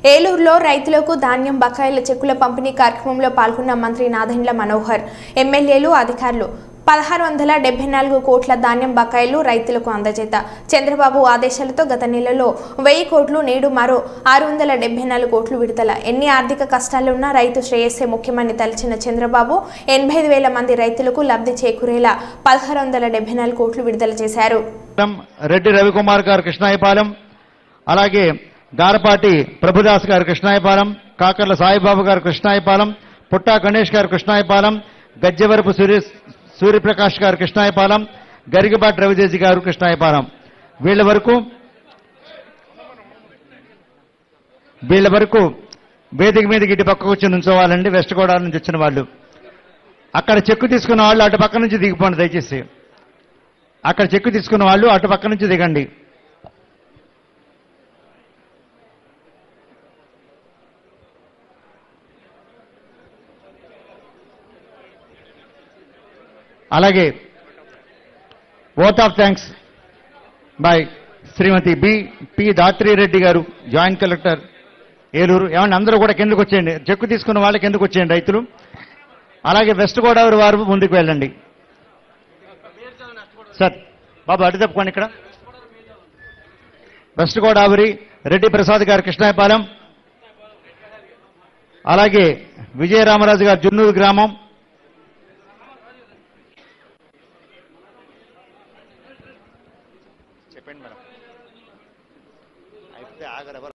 ఏలూరులో రైతులకు ధాన్యం బకాయిల చెక్కుల పంపిణీ కార్యక్రమంలో పాల్గొన్న మంత్రి నాదెండ్ల మనోహర్, ఎమ్మెల్యేలు, అధికారులు 1674 కోట్ల ధాన్యం బకాయిలు రైతులకు అందజేత. చంద్రబాబు ఆదేశాలతో గత నెలలో 1000 కోట్లు, నేడు మరో 674 కోట్లు విడుదల. ఎన్ని ఆర్థిక కష్టాలున్నా రైతు శ్రేయస్సే ముఖ్యమని తలచిన చంద్రబాబు 85,000 మంది రైతులకు లబ్ధి చేకూరేలా 1674 కోట్లు విడుదల చేశారు. రెడ్డి రవికుమార్ గారు కృష్ణాయపాలెం, అలాగే గారపాటి ప్రభుదాస్ గారు కృష్ణాయపాలెం, కాకర్ల సాయిబాబు గారు కృష్ణాయపాలెం, పుట్టా గణేష్ గారు కృష్ణాయపాలెం, గజ్జెవరపు సూర్యప్రకాష్ గారు కృష్ణాయపాలెం, గరిగబాటి రవితేజ గారు కృష్ణాయపాలెం. వీళ్ళ వరకు వేదిక మీదకి ఇటు పక్కకు వచ్చి నుంచోవాలండి. వెస్ట్ గోదావరి నుంచి వచ్చిన వాళ్ళు అక్కడ చెక్కు తీసుకున్న వాళ్ళు అటు పక్క నుంచి దిగిపోండి దయచేసి. అక్కడ చెక్కు తీసుకున్న వాళ్ళు అటు పక్క నుంచి దిగండి. అలాగే vote of thanks by Shrimati P Dhatri Reddy గారు, జాయింట్ కలెక్టర్ ఏలూరు. ఏమన్నా అందరూ కూడా కిందకు వచ్చేయండి. చెక్కు తీసుకున్న వాళ్ళకి కిందకు వచ్చేయండి రైతులు. అలాగే వెస్ట్ గోదావరి వారు ముందుకు వెళ్ళండి. సార్ బాబు అటు తప్పుకోండి. ఇక్కడ వెస్ట్ గోదావరి రెడ్డి ప్రసాద్ గారు కృష్ణాయపాలెం, అలాగే విజయరామరాజు గారు జున్నూరు గ్రామం,